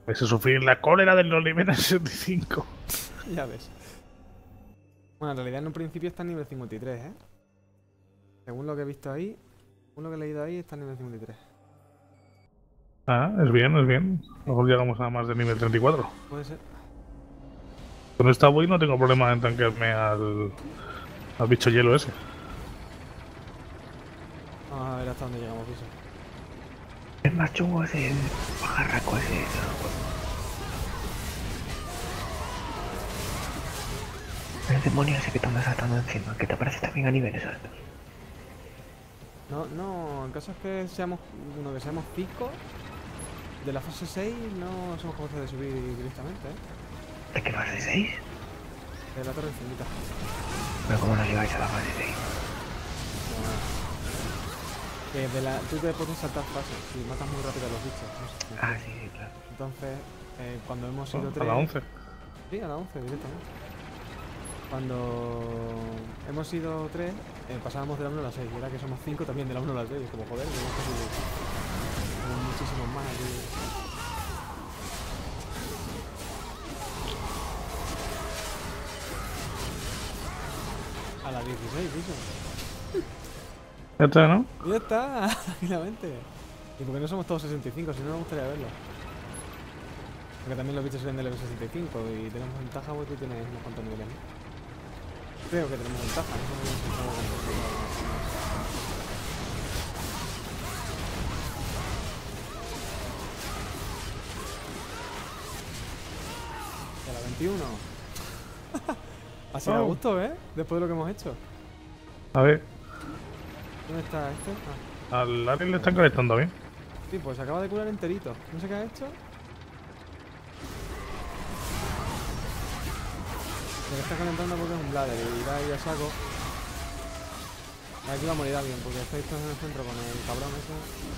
Es sufrir la cólera de los niveles 65. Ya ves. Bueno, en realidad en un principio está en nivel 53, ¿eh? Según lo que he visto ahí, según lo que he leído ahí, está en nivel 53. Ah, es bien, es bien. Luego llegamos a más de nivel 34. Puede ser. Con esta voy no tengo problema en tanquearme al bicho hielo ese. Vamos a ver hasta dónde llegamos, piso. El más chungo es el pajarraco ese. El demonio ese que te anda saltando encima, que te aparece también a niveles altos. No, no, el caso es que seamos uno que seamos 5 de la fase 6 no somos capaces de subir directamente, ¿eh? ¿De qué fase 6? De la torre infinita. Pero ¿cómo no llegáis a la fase 6? Que tú te puedes saltar fases si matas muy rápido a los bichos. No sé, Ah, sí, sí, claro. entonces, cuando hemos ido A 3... la 11. Sí, a la 11 directamente. Cuando hemos ido 3, pasábamos de la 1 a la 6. Y ahora que somos 5 también de la 1 a la 6. Como joder, tenemos muchísimos más aquí. A la 16, piso. Ya está, ¿no? Ya está, tranquilamente. ¿Y por qué no somos todos 65? Si no, me gustaría verlo. Porque también los bichos salen del level 65 y tenemos ventaja porque tú tienes unos cuantos niveles, ¿no? Creo que tenemos ventaja, no sé muy bien si estamos con a la 21. Así da gusto, ¿eh? Después de lo que hemos hecho. A ver, ¿Dónde está este? al Ari le están calentando bien. Sí, pues se acaba de curar enterito. No sé qué ha hecho. Se le está calentando porque es un bladder y va ahí a saco. Aquí va a morir alguien porque estáis todos en el centro con el cabrón ese.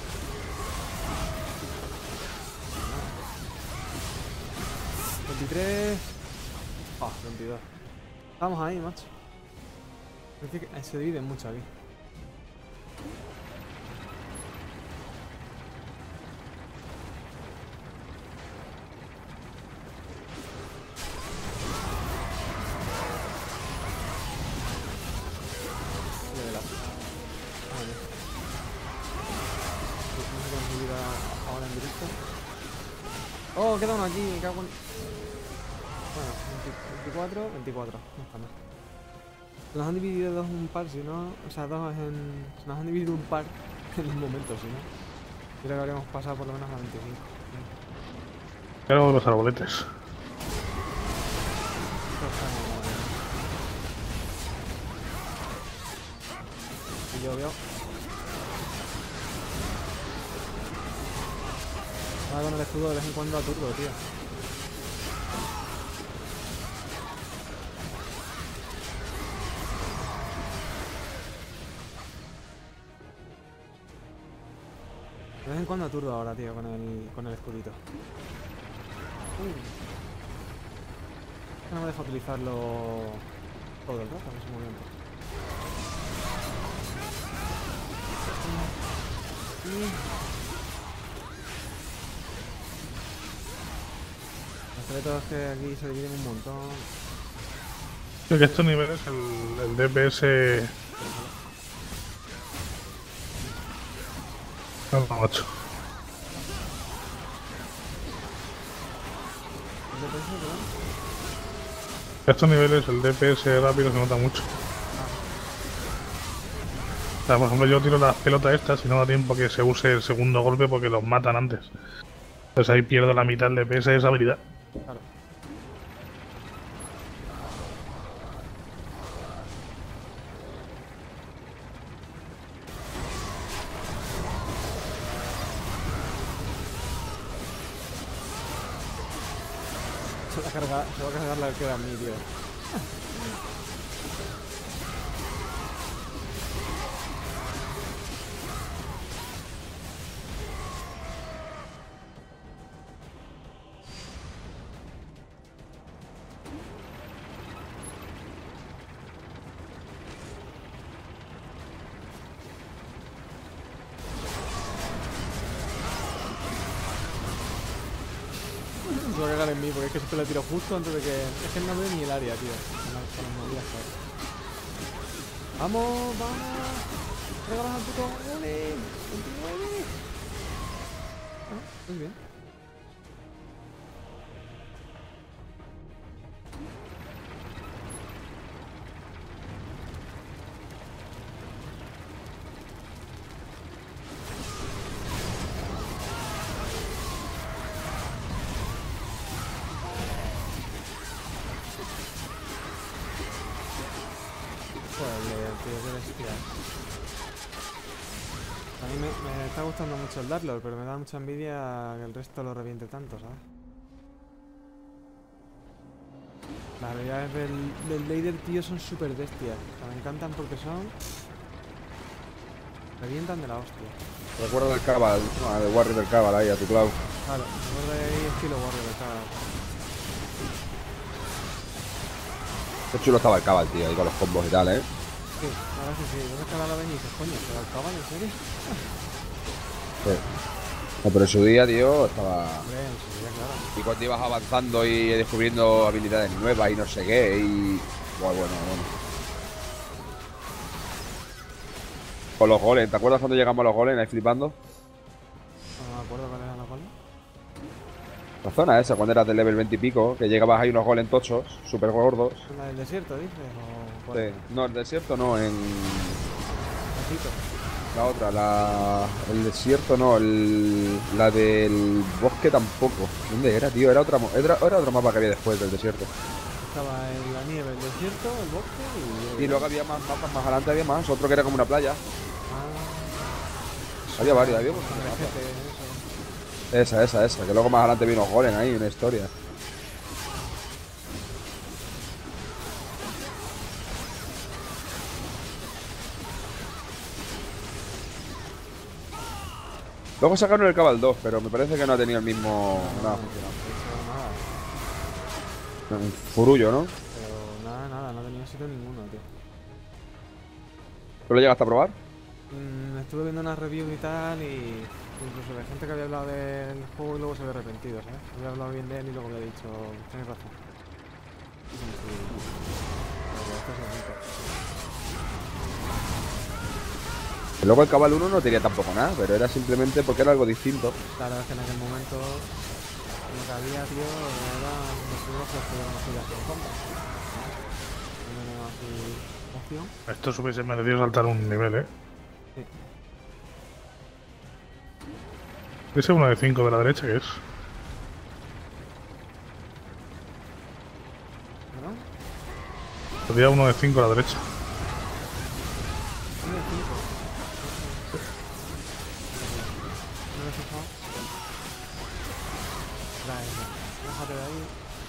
23. Ah, 22. Estamos ahí, macho. Es que se dividen mucho aquí. Ahora en directo. Oh, queda uno aquí, me cago en... Bueno, 24, 24, no está mal. Se nos han dividido dos un par, si no... O sea, dos en... Se nos han dividido un par en un momento, si no. Creo que habríamos pasado por lo menos a 25. Pero los arboletes. Esto está como... Y yo veo... Ahora con el escudo de vez en cuando aturdo, tío. De vez en cuando aturdo ahora, tío, con el escudito. No me deja utilizarlo todo el rato en ese momento. Los secretos es que aquí se dividen un montón. Creo que estos niveles, el DPS. No, macho. Estos niveles, el DPS rápido se nota mucho. O sea, por ejemplo, yo tiro las pelotas estas y no da tiempo que se use el segundo golpe porque los matan antes. Entonces ahí pierdo la mitad del DPS de esa habilidad. Claro. Se va a cargar la que da a mí, tío. se va a cagar en mí, porque es que siempre lo tiro justo antes de que... Es que no veo ni el área, tío. Con las movidas, ¿sabes? ¡Vamos, vamos! ¡Regalas al puto! ¡Ole! ¡29! Ah, muy bien. Joder, tío, qué bestia. A mí me está gustando mucho el Darklord, pero me da mucha envidia que el resto lo reviente tanto, ¿sabes? Las habilidades del Leider, tío, son súper bestias. O sea, me encantan porque son... Revientan de la hostia. Recuerda del Cabal, al Warrior del Cabal ahí, a tu Clau. Claro, me de ahí estilo Warrior de cada... Qué chulo estaba el Cabal, tío, ahí con los combos y tal, ¿eh? Sí, ahora sí, sí. ¿Dónde está la venís? Coño, ¿pero al cabal, en serio? Sí. No, pero en su día, tío, estaba... Hombre, en su día, claro. Y cuando ibas avanzando y descubriendo habilidades nuevas y no sé qué, y... Bueno, bueno. Con los golems, ¿te acuerdas cuando llegamos a los golems ahí flipando? No me acuerdo cuál era la cola. La zona esa, cuando eras del level 20 y pico, que llegabas ahí unos golems tochos, súper gordos. ¿La del desierto, dices? ¿O cuál? Sí. No, el desierto no, en... Besito. La otra, el desierto no, la del bosque tampoco. ¿Dónde era, tío? Era otro mapa que había después del desierto. Estaba en la nieve, el desierto, el bosque y... Y luego había más mapas, más adelante había más, otro que era como una playa. Ah, Había varios, había un con montón de mapas. Rejete, eso. Esa, que luego más adelante vino Golem ahí, una historia. Luego sacaron el Cabal 2, pero me parece que no ha tenido el mismo... No, Nada, no, nada. un furullo, ¿no? Pero nada, no tenía sitio ninguno, tío. ¿Tú lo llegaste a probar? Estuve viendo unas reviews y tal y... Incluso de gente que había hablado del juego y luego se había arrepentido, ¿sabes? Había hablado bien de él y luego había dicho... Tienes razón. Y sí, pero esto es bonito. Y luego el Cabal 1 no tenía tampoco nada, pero era simplemente porque era algo distinto. Claro, es que en aquel momento lo que había, tío, era los primeros que podíamos ir a compra. No tenía así opción. Esto se hubiese merecido saltar un nivel, ¿eh? Sí. Ese 1 de 5 de la derecha, ¿qué es? ¿Perdón? Sería 1 de 5 a la derecha. ¿Uno de 5? No me he fijado. Trae, déjate de ahí.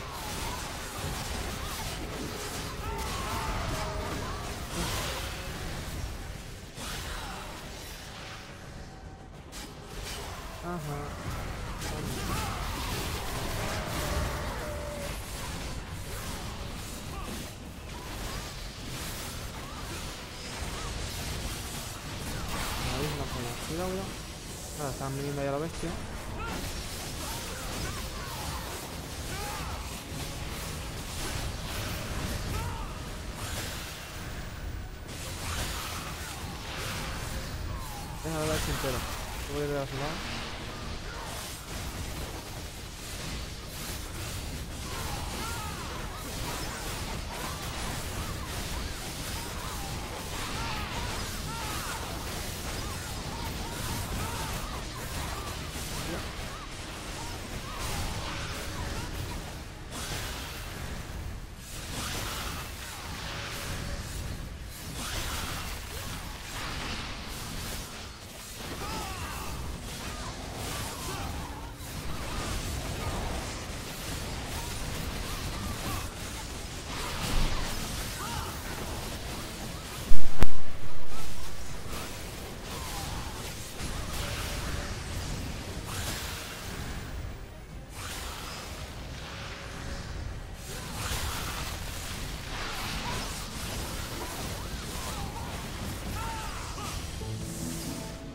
Ajá. Ahí, una joya. Cuidado. Ahora están viniendo ahí a la bestia. Déjalo dar entero. Voy a ir a su lado.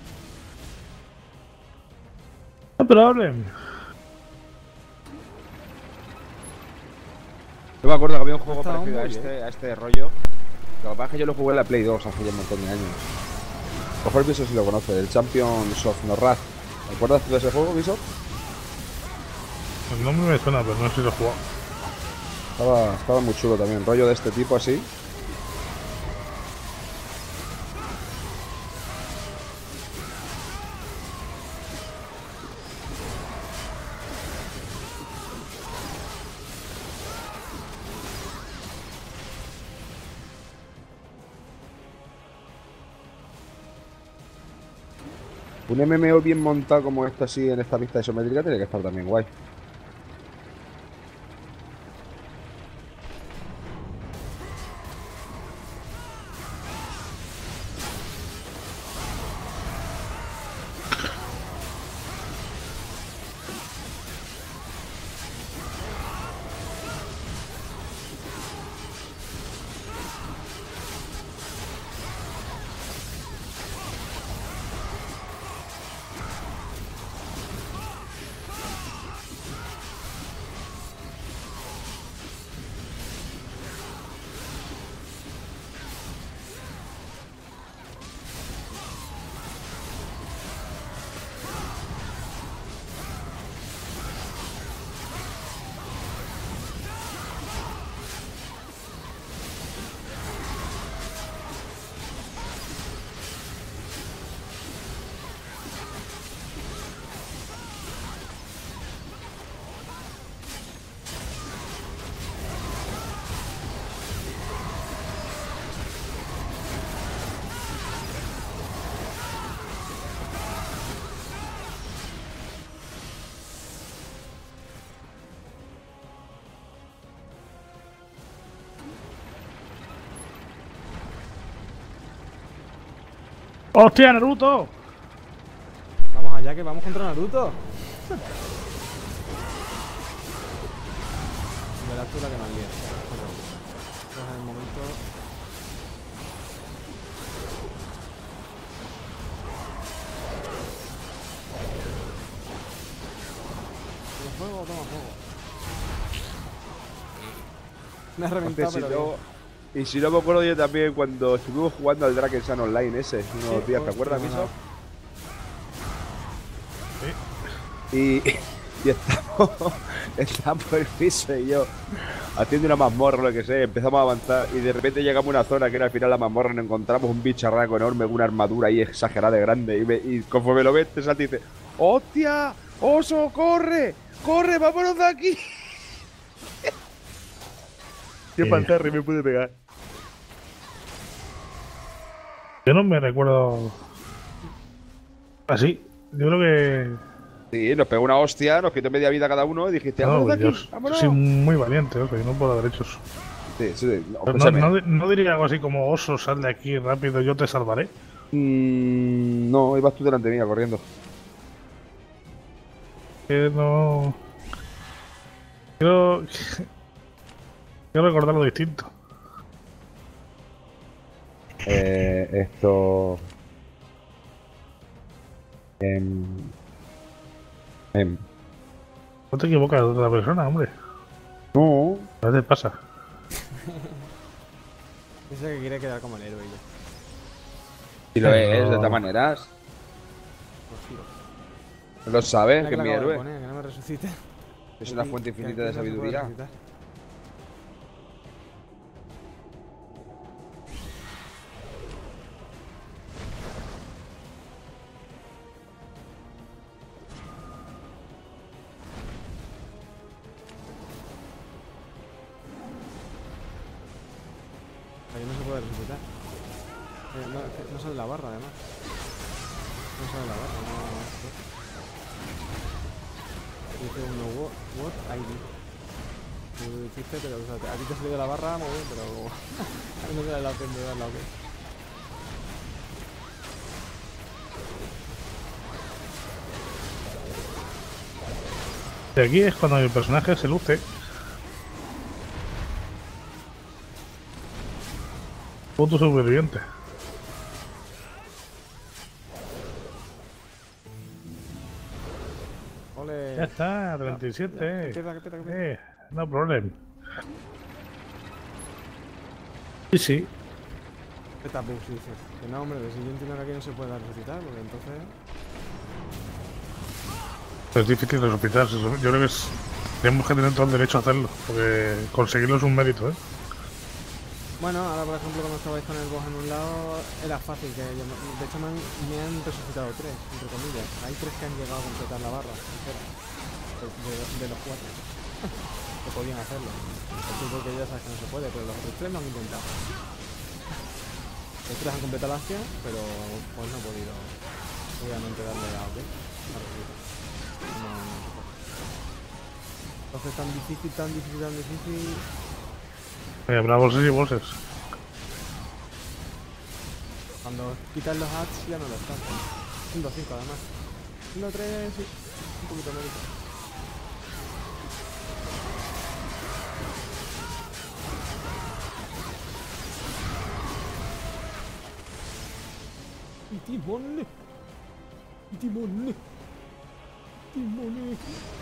No problem. me acuerdo que había un juego Estaba parecido muy a este rollo. Lo que pasa es que yo lo jugué en la Play 2 hace ya un montón de años. Mejor Viso si lo conoce, el Champions of Norrath. ¿Te acuerdas tú de ese juego, Viso? El nombre me suena, pero no sé si lo he jugado. Estaba muy chulo también, rollo de este tipo así. Un MMO bien montado como este así en esta pista isométrica tiene que estar también guay. ¡Hostia, Naruto! Vamos allá, que vamos contra Naruto. Verás tú la que nos lía. Pues en el momento... ¿Toma fuego o toma fuego? Me ha reventado, pero bien. Y si no me acuerdo yo también cuando estuvimos jugando al Drakensang Online ese, unos días, ¿te hostia, acuerdas, no, Miso? Sí. Y estamos el piso y yo haciendo una mazmorra o lo que sea, empezamos a avanzar y de repente llegamos a una zona que era al final la mazmorra y nos encontramos un bicharraco enorme con una armadura ahí exagerada de grande y conforme lo ves te salta y dice ¡hostia! ¡Oso, corre! ¡Corre, vámonos de aquí! Qué pantarri me pude pegar. Yo no me recuerdo así. Yo creo que... Sí, nos pegó una hostia, nos quitó media vida cada uno y dijiste No, ¡vámonos de yo aquí! ¡Vámonos! soy muy valiente, oso, y no puedo haber hecho eso. Sí, sí, no, Pero no diría algo así como oso, sal de aquí rápido, yo te salvaré. No, ibas tú delante mía corriendo. Que no... Quiero... Quiero recordarlo distinto. Esto... No te equivocas de otra persona, hombre. No. A veces pasa. Piensa que quiere quedar como el héroe ya. Si lo es, No. de todas maneras. Pues tiro. Lo sabes, Mira que es la mi acabo de héroe. poner, que no me resucite. Es una fuente infinita de sabiduría. Ahí no se puede resucitar. No sale la barra, además. No sale la barra, no. Dice uno, what ID. Tú dijiste, pero o sea, a ti te ha salido la barra, muy bien, pero a mí no me da la opción de darla, ok. Y aquí es cuando el personaje se luce. Puto superviviente. Ole. Ya está, 37. Que pierda. No problem. Sí, sí. Esta Bux dice. Que no, hombre, que si yo entiendo que aquí no se puede resucitar, porque entonces. Es difícil resucitar. Yo creo que es. Tenemos que tener todo el derecho a hacerlo. Porque conseguirlo es un mérito, ¿eh? Bueno, ahora por ejemplo cuando estabais con el boss en un lado era fácil que de hecho me han resucitado 3, entre comillas. Hay 3 que han llegado a completar la barra entera, de los 4 que podían hacerlo. Así porque ya sabes que no se puede, pero los otros 3 lo han intentado. Los 3 han completado la acción, pero pues no he podido obviamente darle a OK. No se puede. Entonces tan difícil, tan difícil, tan difícil. Habrá bosses y bosses. Cuando quitas los ads ya no lo están. 1.5 además. 1.3 sí. Un poquito menos. Y timón. Y timón. Timón.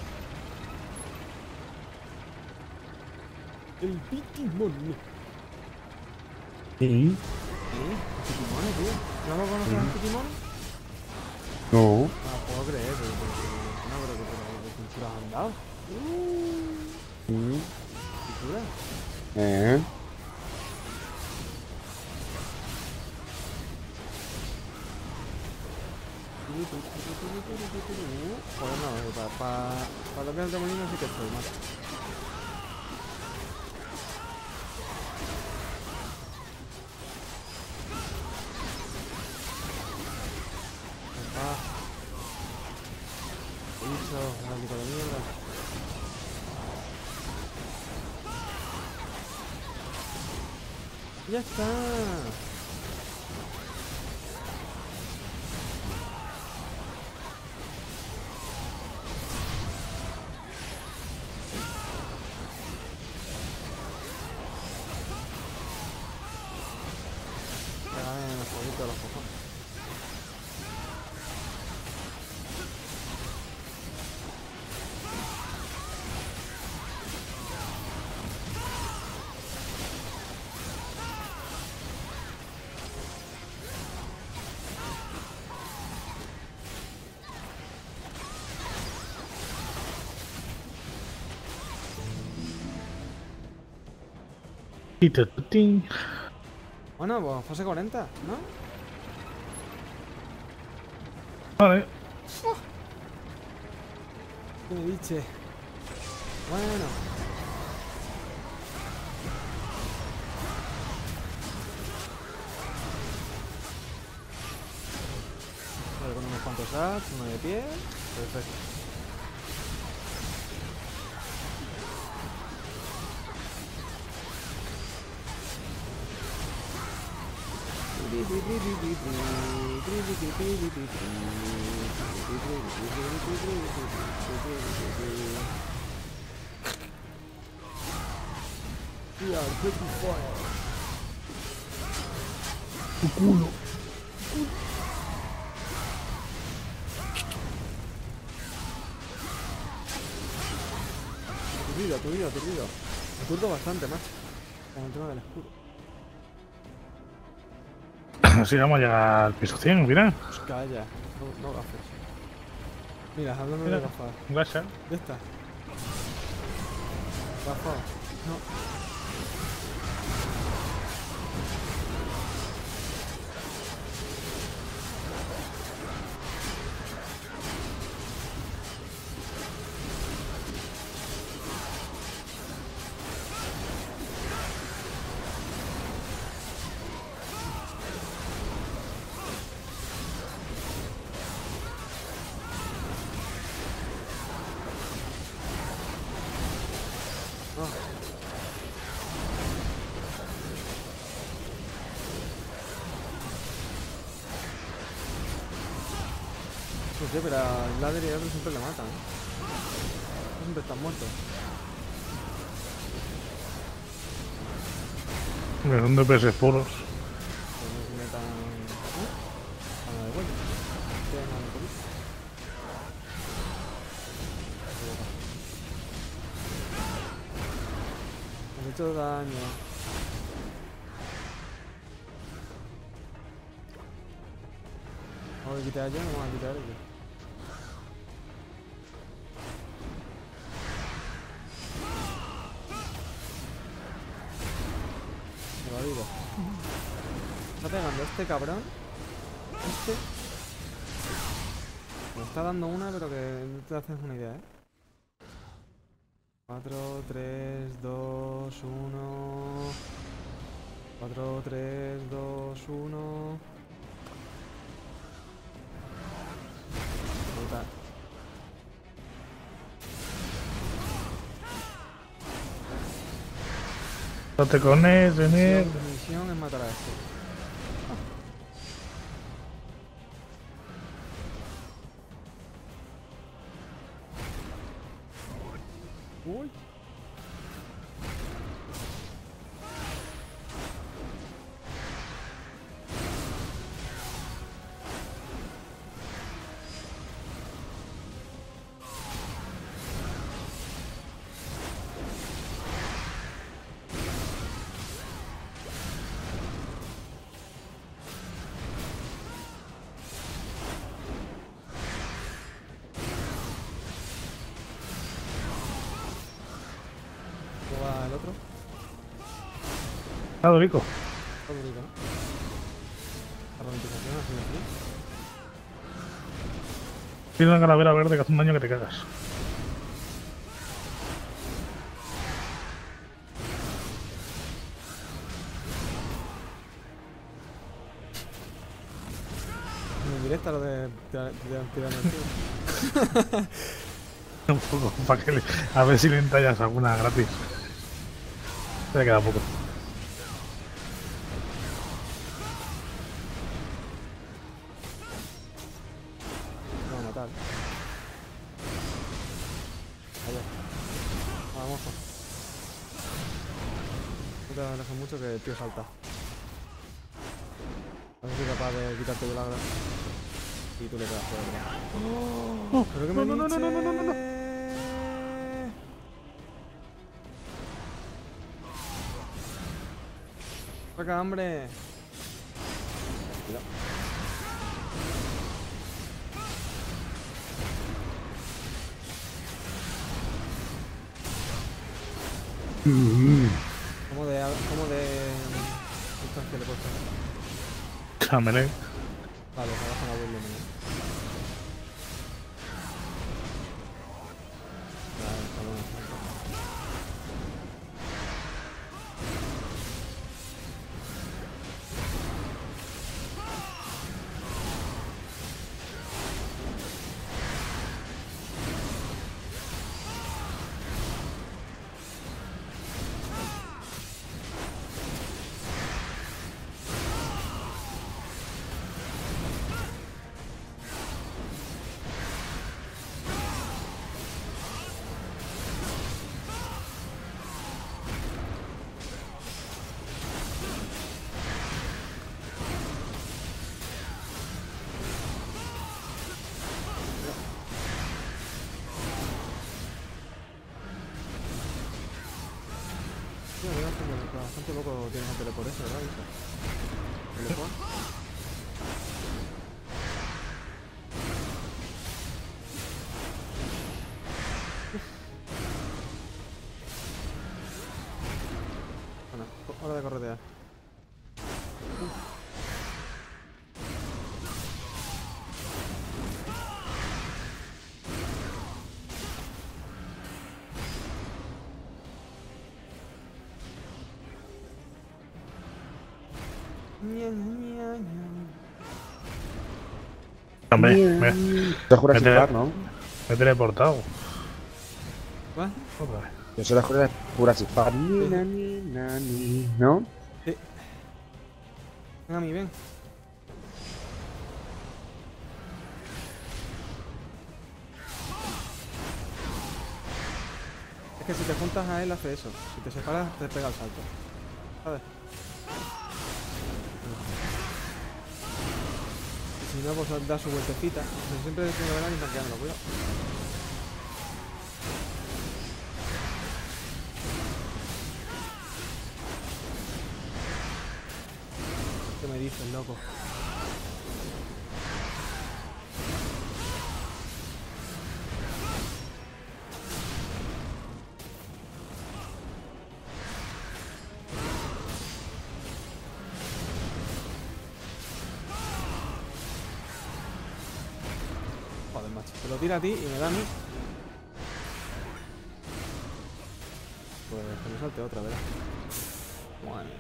El Pitimón. Sí. ¿Eh? Pitimón, tío. ¿No lo conoces al Pitimón? No. No lo puedo creer, pero no creo que pinturas han dado. ¿Pintura? Joder, no, para lo que es el remolino sí que estoy mal. Bicho, maldito de mierda. Ya está. Pégame en el jueguito de los cojones. Bueno, pues fase 40, ¿no? Vale. ¿Qué me dice? Bueno. Vale, con unos cuantos sats, uno de pie. Perfecto. We are pretty fire. Tu culo. Aturdido. Aturdo bastante, macho. Con el tema del escudo. Así vamos a llegar al piso 100, mira. Pues calla, no gafes. Mira, hablando Mira. de gafas. Gracias. Ya está. Gafas. No. No sé, pero al Ladder y al otro siempre le matan, ¿eh? Siempre están muertos. Mira, son DPS puros. Pero no se metan... A la de vuelta. Quedan a la colita. Han hecho daño. que quitar yo, vamos a quitar yo. Me lo digo. Está pegando este cabrón. Este. Me está dando una, pero que no te haces una idea, 4, 3, 2, 1. 4, 3, 2, 1. Puta. No te cones, venir. Mi misión es matar a este. Uy. ¿Cómo va el otro? Ah, Dorico. Está bonito, ¿no? La ralentización así de aquí. Tiene una calavera verde que hace un daño que te cagas. En directa lo de tirar el tío. Un poco, para que a ver si le entallas alguna gratis. Le queda poco. No, a matar. Allá. Vamos. No te alejes mucho que el tío salta. A ver si soy capaz de quitarte de la gran. Y tú le pegas por detrás. ¿Pero qué me dices? ¡Saca, hombre! Cuidado. ¿Cómo de distancia le puedes poner? Cámele. Vale, se baja la vuelta, ¿no? Vale, está bueno. Tío, mira, bastante poco tienes tele por eso, ¿verdad? ¿Teleport? Bueno, hora de corretear. Hombre, Te juras Vete. Park, ¿no? me he teleportado. ¿Va? Otra vez. Yo soy la Jurassic Park. ¿No? Sí. Ven a mí, ven. Es que si te juntas a él hace eso. Si te separas te pega el salto. ¿Sabes? Si no, pues da su vueltecita. Pero siempre tiene que ver a alguien tanqueándolo, cuidado. ¿Qué me dices, loco? Joder, macho. Te lo tira a ti y me da a mí. Pues que me salte otra, ¿verdad? Bueno.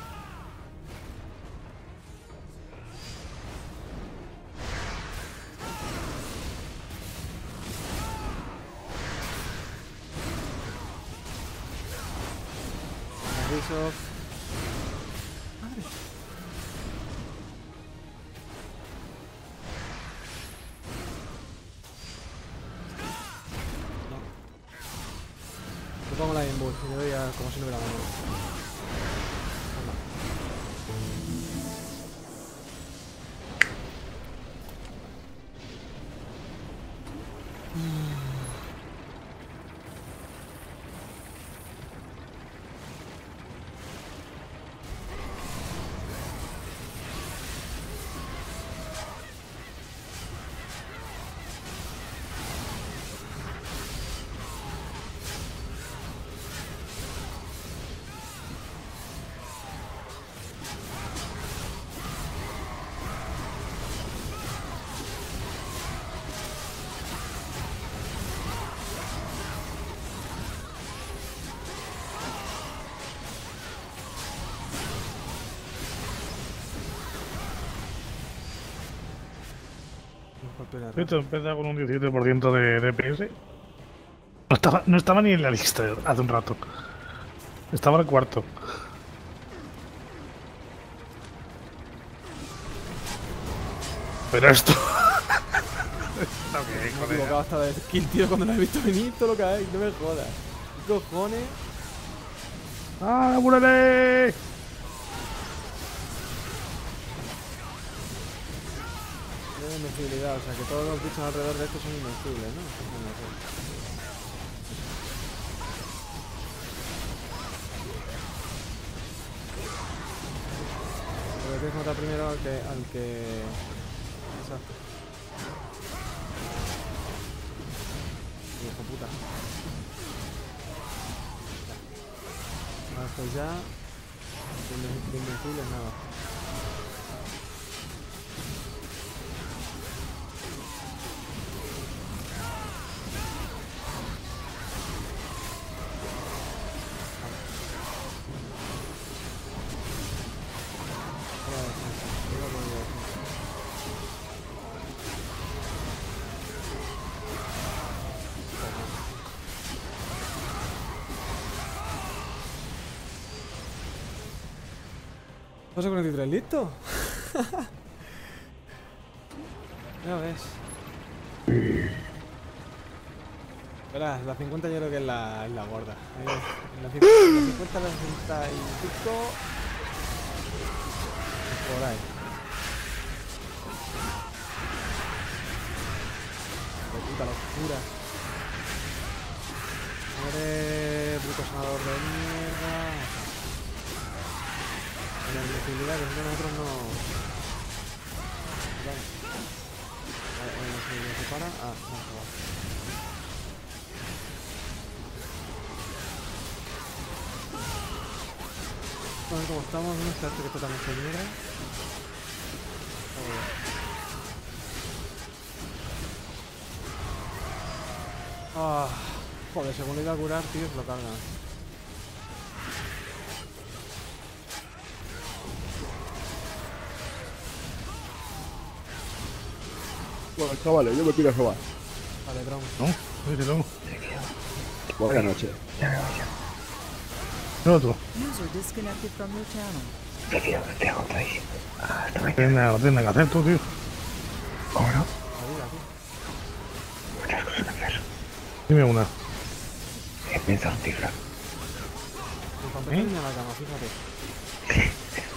Avisos. Madre. No. Le pongo la inbull y le doy a como si no hubiera ganado. Esto empieza con un 17% de DPS. No estaba ni en la lista hace un rato. Estaba el cuarto. Pero esto... Está bien, Me he colega. equivocado hasta de skill, tío, cuando lo he visto venir todo lo que hay. No me jodas. ¿Qué cojones? ¡Ah, apúrale! Tiene invencibilidad, o sea que todos los bichos alrededor de esto son invencibles, ¿no? Bueno, sí. Pero tienes que matar primero al que... Exacto. Hijo puta. Ahora estoy ya. De invencibles nada. ¿Paso 43? ¿Listo? Ya ves. Verás, la 50 yo creo que es la gorda. Ahí es. La 50, la 60 y pico. Por ahí. De puta locura. Muere, bruto sanador de mierda. La invisibilidad, que si no nosotros no... Vale. ¿Se para? Ah, no, se va. A ver cómo estamos. ¿Dónde está este que está también se mierda? Ah, joder, según le iba a curar, tío, se lo cargan. Bueno, chavales, yo me quiero robar. Vale, Tron. No, díselo. Buenas noches. Ya me voy ya. No, tú. User disconnected from your channel. Te quiero, te hago todo ahí. Hasta mañana. Tienes que hacer tú, tío. ¿Cómo no? Aquí. Muchas cosas que hacer. Dime una. He pensado en ti, Fran. En cuanto estoy en la cama, fíjate.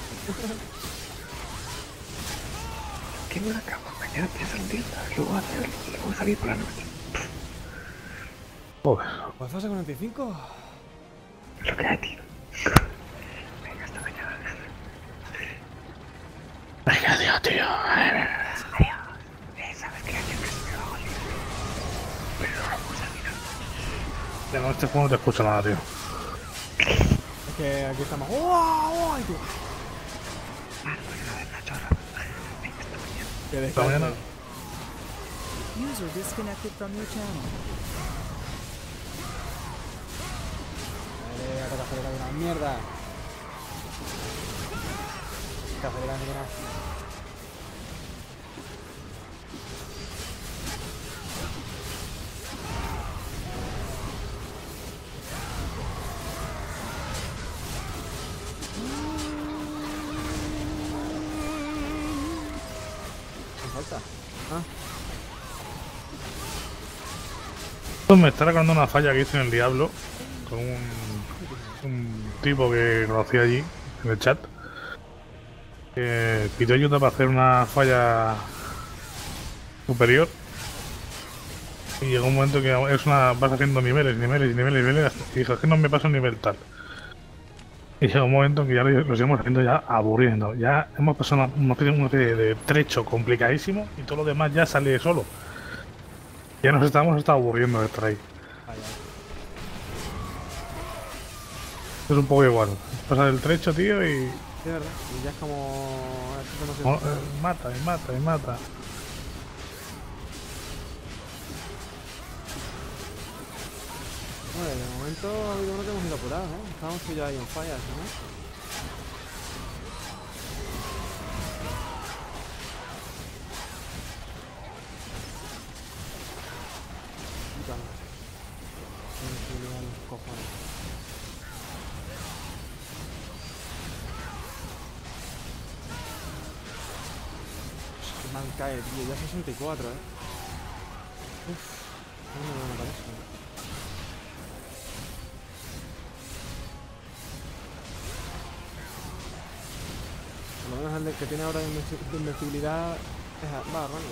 ¿Qué me la cama? Mañana pienso en ti. Luego hacerlo. Luego salir por la noche. Joder. ¿Pues fase 45? Lo que hay, tío. Venga, hasta mañana. Venga, tío, tío. Adiós. Sabes que ayer casi me bajo el... Pero no lo puse al final. Ya no, este juego no te escucha nada, tío. Es que aquí estamos. ¡Oh! ¡Ay, tío! Ah, bueno, a ver, la chorra. Venga, hasta mañana. Que Esta mañana. User disconnected from your channel. La cafetera de una mierda. Cafetera negra. ¿Qué falta? Ah, Me está recordando una falla que hice en el Diablo con un tipo que conocí allí en el chat. Que pidió ayuda para hacer una falla superior. Y llegó un momento que vas haciendo niveles, y dijo, es que no me pasa un nivel tal. Y llegó un momento en que ya los íbamos haciendo ya aburriendo. Ya hemos pasado una especie de trecho complicadísimo y todo lo demás ya sale solo. Ya nos estamos hasta aburriendo de estar ahí. vaya. Es un poco igual. Pasar el trecho, tío, y De verdad. Y ya es como... esto no sé. mata, y mata, y mata. Bueno, de momento ha habido uno que hemos ido apurados, ¿eh? Estábamos tú ya ahí en fallas, ¿no? Puta madre. Me llevan los cojones. Qué mal cae, tío. Ya 64, ¿eh? Uff. No me bueno para eso. Por lo menos el que tiene ahora de invencibilidad va a rango.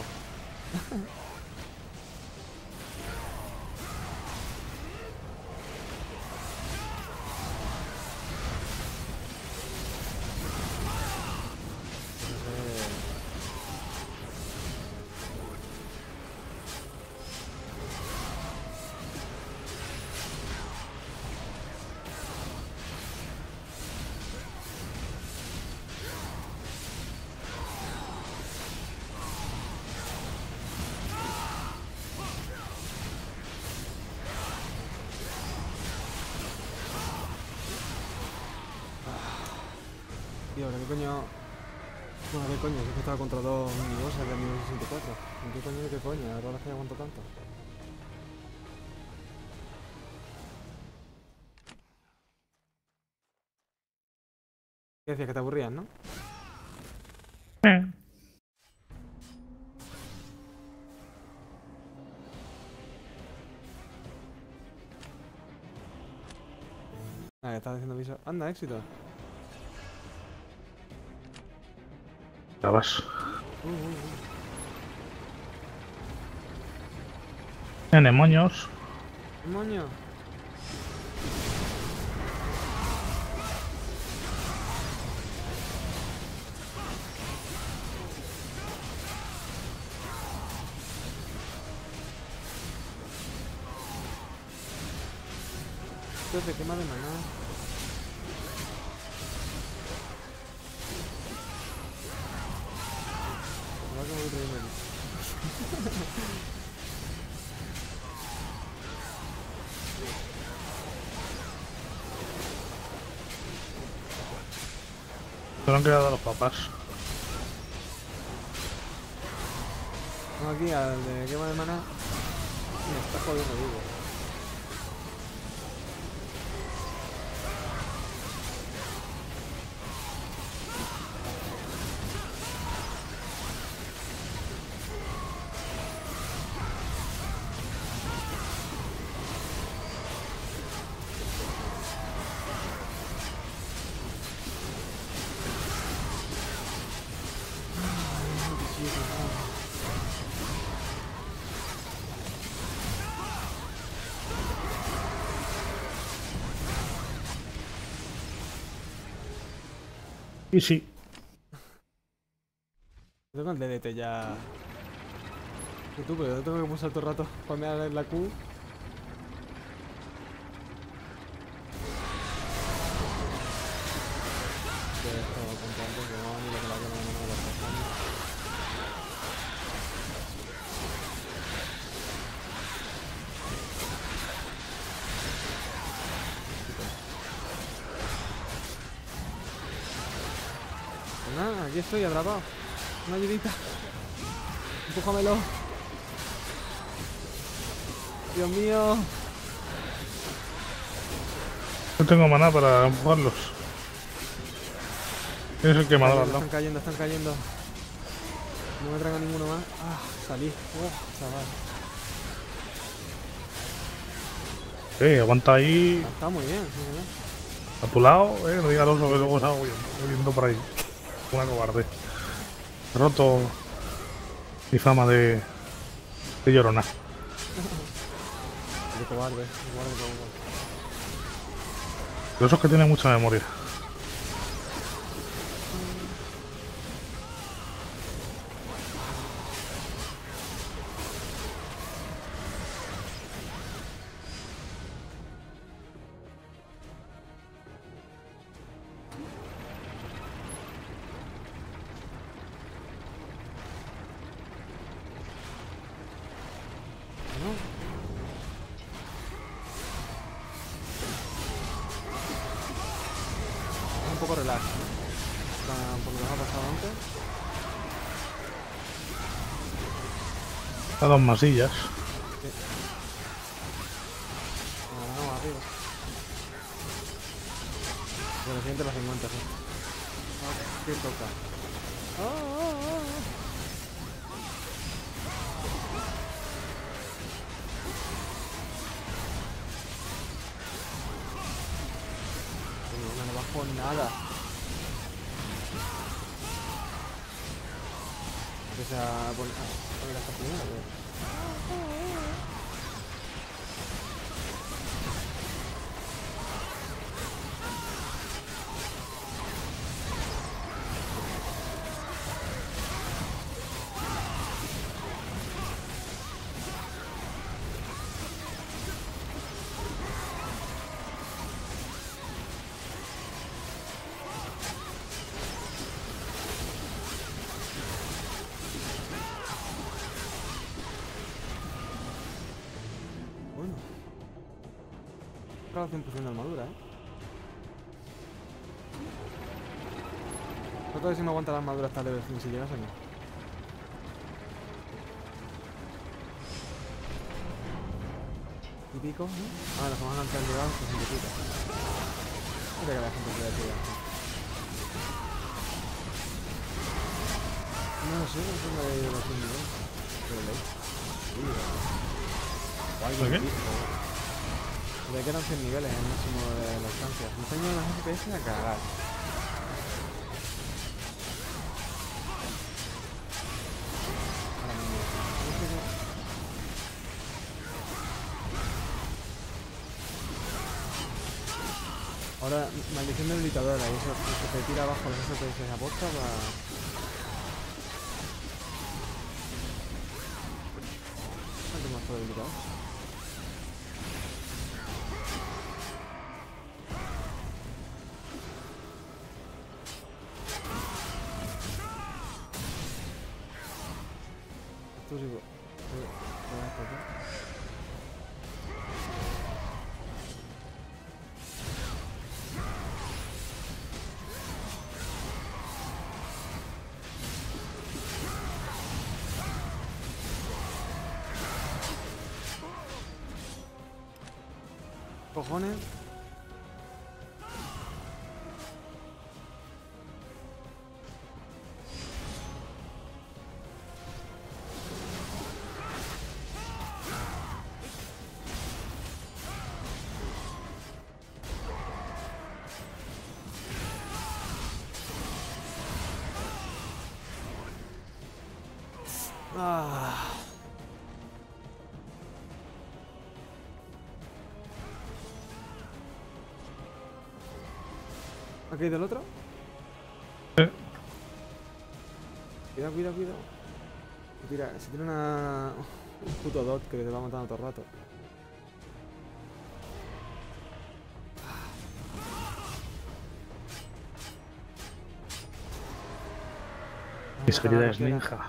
Tío, ¿qué coño? Bueno, ¿qué coño? Es que estaba contra dos minibosses del nivel 64. ¿En qué coño? ¿Qué coño? La verdad es que aguanto tanto. ¿Qué decías? Que te aburrías, ¿no? Ah, que estás haciendo viso. Anda, éxito. Ya vas. Demonios. ¡Moño! Esto se quema de maná. Me va a quemar tremendo. Solo han quedado los papás. Vamos aquí al de quema de maná. Me está jodiendo vivo. Y sí. Tengo el DDT ya. ¿Y tú? Pero yo tengo que pulsar todo el rato para mirar la Q. Que esto cuanto antes que no ni lo que la quema de mano de los cojones. Nada, aquí estoy atrapado. Una ayudita. Empújamelo. Dios mío. No tengo maná para empujarlos. Tienes el quemador al lado. Están cayendo, están cayendo. No me traigo ninguno más. Ah, salí. Chaval. Aguanta ahí Está muy bien, sí, muy bien. a tu lado, no digas Alonso que luego salgo huyendo por ahí. Una cobarde. He roto mi fama de llorona. De cobarde, cobarde. Pero eso es que tiene mucha memoria. Un poco relax, ¿no? Por lo que nos ha pasado antes. A dos masillas. Vamos arriba. Bueno, siguiente los 50, sí. ¿Qué toca? No bajo nada. Empieza a poner hasta primero, ¿qué? Bueno. Ahora 100% de armadura, No sé si me aguanta la armadura hasta level 100 si llegas o no. ¿Y pico? ¿No? Ah, las vamos a lanzar llegados, pues un poquito. Mira que la gente puede tirar. No sé, no sé de los 100 niveles. Pero leí. ¿Por qué? De que eran 100 niveles el máximo de la estancia. Me enseñan las FPS a cagar. Ahora mismo. No sé qué- Ahora, maldición debilitadora, y eso te tira abajo los FPS a posta para... ¿Cuánto más debilitado? Esto sí que... voy a tocar. Cojones. Ah. ¿Ha caído el otro? Cuidado, cuidado, cuidado. Se tira un puto dot que te va matando todo el rato. Mis habilidades ninja.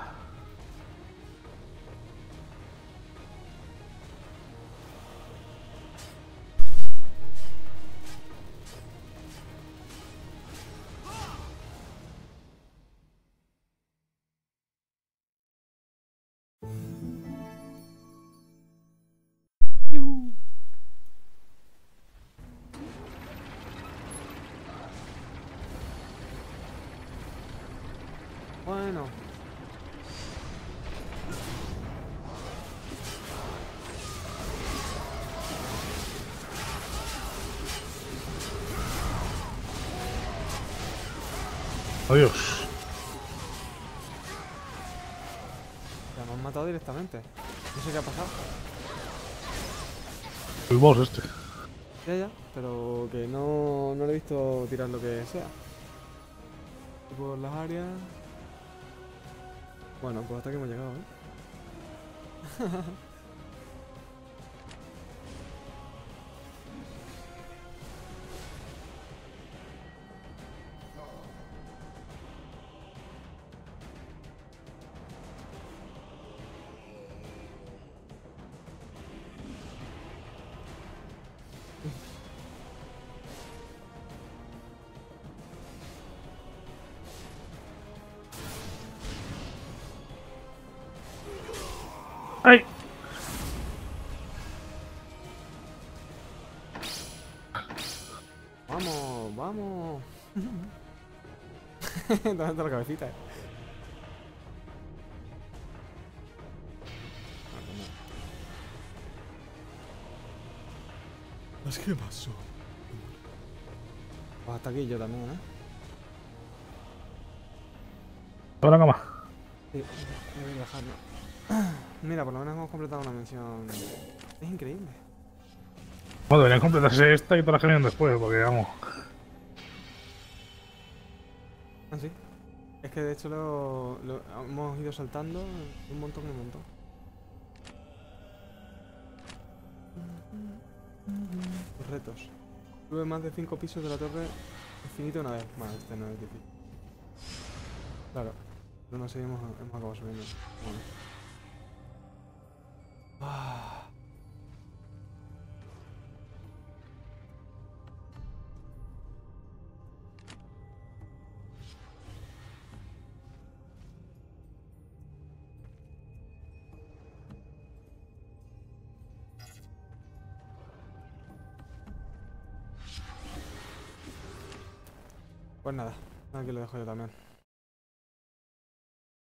Adiós. Ya me han matado directamente. No sé qué ha pasado. El boss este. Ya, pero que no le he visto tirar lo que sea. Por las áreas. Bueno, pues hasta que hemos llegado, ¿eh? ¡Ay! Vamos, vamos. ¿Dónde está la cabecita? ¿Qué pasó? Pues hasta aquí yo también, ¿eh? ¡A la cama! Sí, voy a dejarlo. Mira, por lo menos hemos completado una misión. Es increíble. Bueno, deberían completarse esta y todas las que vienen después, porque vamos. Ah, sí. Es que de hecho lo hemos ido saltando un montón. Los retos. Sube más de 5 pisos de la torre infinito una vez. Bueno, este no es difícil. Claro. Pero no sé, hemos acabado subiendo. Bueno. Ah. Pues nada, aquí lo dejo yo también.